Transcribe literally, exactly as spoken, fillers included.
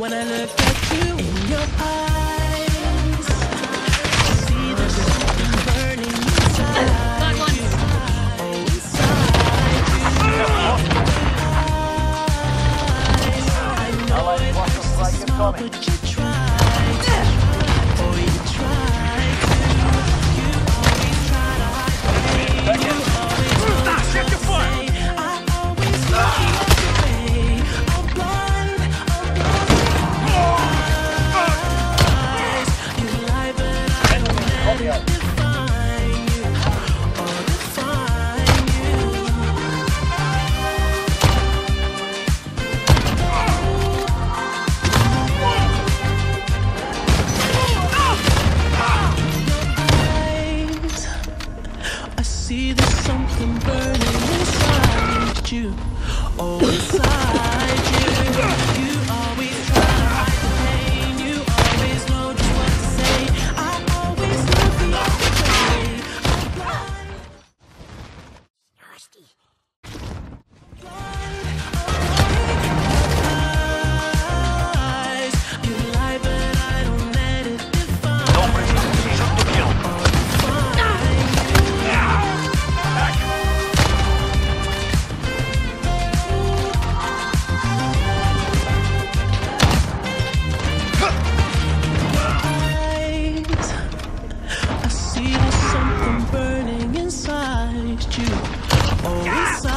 When I look at you in your eyes, I see there's something burning inside you. Oh, inside you. I know it hurts to smile, but you try to. Oh, you try to. You always try to hide pain. You always know what to say. I always look the other way. I'm blind, I'm blind. Eyes. You lie, but I don't let it define you. Or define you. Eyes. I see there's something burning inside you. Oh, inside you. You always try to hide the pain. You always know just what to say. I always look the other way. I'm blind. Nasty. Eyes. You lie, but I don't let it define. Добрый, shoot to kill. I see there's something burning inside you. Oh, inside